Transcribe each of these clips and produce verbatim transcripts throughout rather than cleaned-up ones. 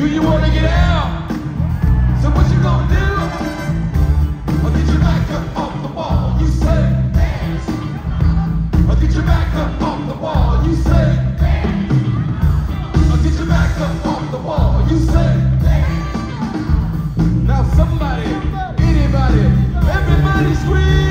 Do you want to get out? So what you gonna do? I'll get your back up off the wall. You say dance. I'll get your back up off the wall. You say dance. I'll get your back up off the wall. You say dance. Now somebody, anybody, everybody scream.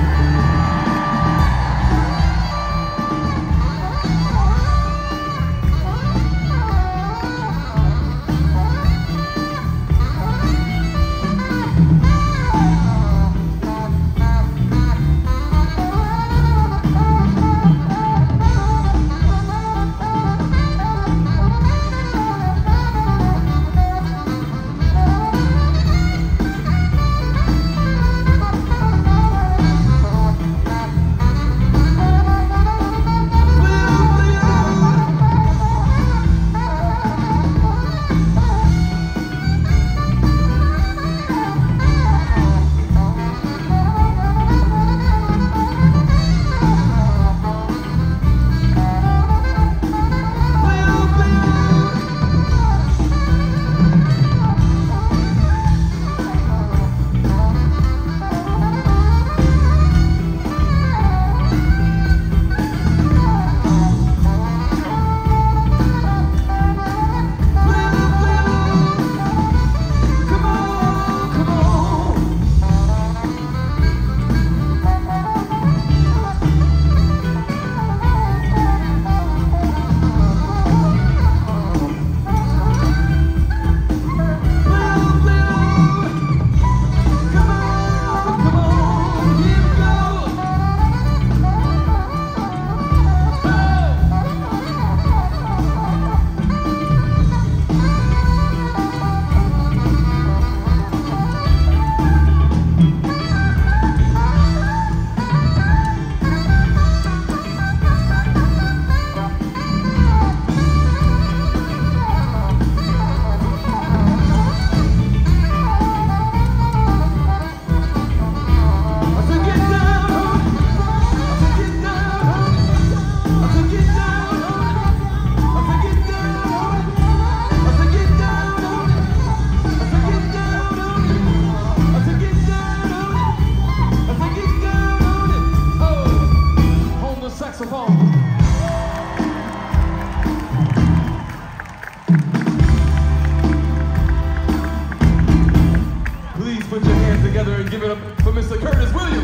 Please put your hands together and give it up for Mister Curtis Williams.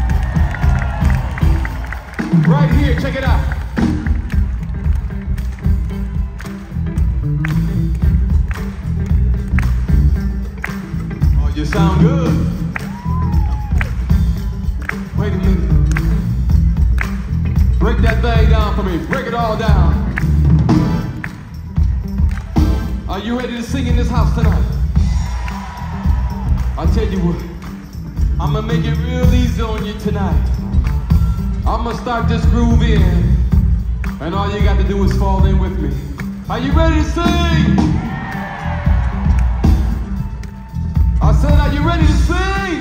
Right here, check it out. Oh, you sound good. Wait a minute. Break that thing down for me. Break it all down. Are you ready to sing in this house tonight? I'll tell you what, I'm gonna make it real easy on you tonight. I'm gonna start this groove in, and all you got to do is fall in with me. Are you ready to sing? I said, are you ready to sing?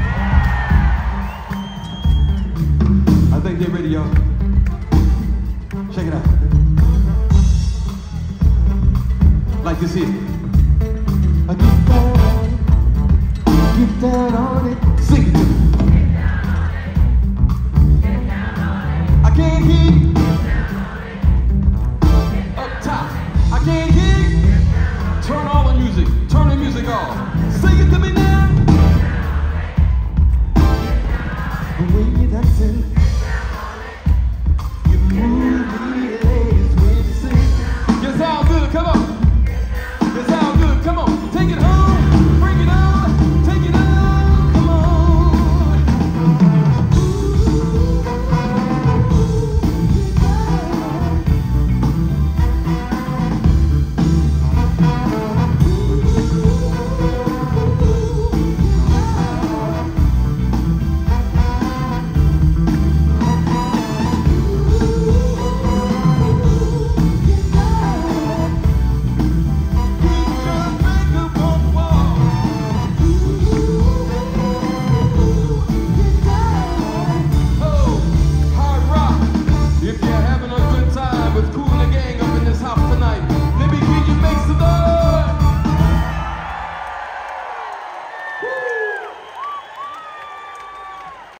I think they're ready, y'all. Check it out. Like this here. I get down on it, get down on it, sing it to me. Get down on it, get down on it. I can't hear you. Get down on it. Up top, I can't hear you. Turn all the music, turn the music off.